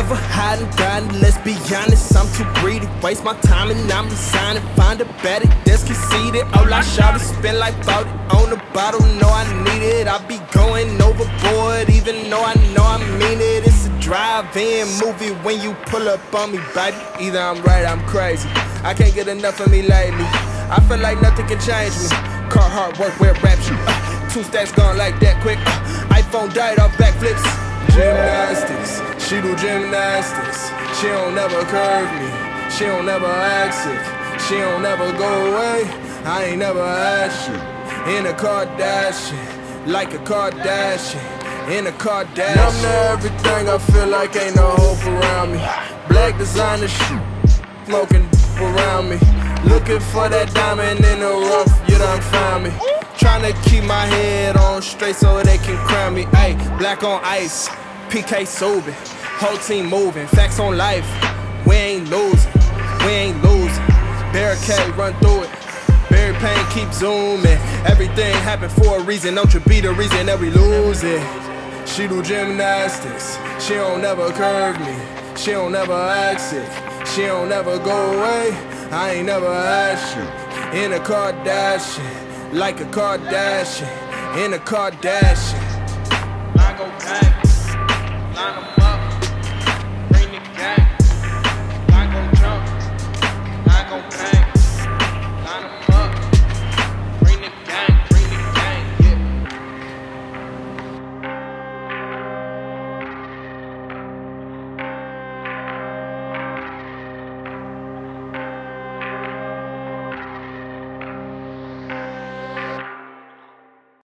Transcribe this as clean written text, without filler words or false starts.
never hiding, gotten, let's be honest, I'm too greedy. Waste my time and I'm resigning. Find a better that's conceited. All I shout is spend like 40 on the bottle. Know I need it. I be going overboard, even though I know I mean it. It's a drive-in movie when you pull up on me, baby. Either I'm right or I'm crazy. I can't get enough of me lately. I feel like nothing can change me. Carhartt work where rap shoot. 2 stacks gone like that quick. iPhone died off backflips. Gymnastics, she do gymnastics. She don't never curve me. She don't never ask it. She don't never go away. I ain't never asked you. In a Kardashian, like a Kardashian. In a Kardashian. I'm to everything, I feel like ain't no hope around me. Black designer shit, smoking around me. Looking for that diamond in the rough, you done found me. Tryna keep my head on straight so they can crown me. Ayy, black on ice, PK Subban, whole team moving. Facts on life, we ain't losing, we ain't losing. Barricade, run through it. Barry Payne, keep zooming. Everything happen for a reason, don't you be the reason that we lose it. She do gymnastics, she don't never curve me. She don't never ask it, she don't never go away. I ain't never asked you. In a Kardashian, like a Kardashian. In a Kardashian.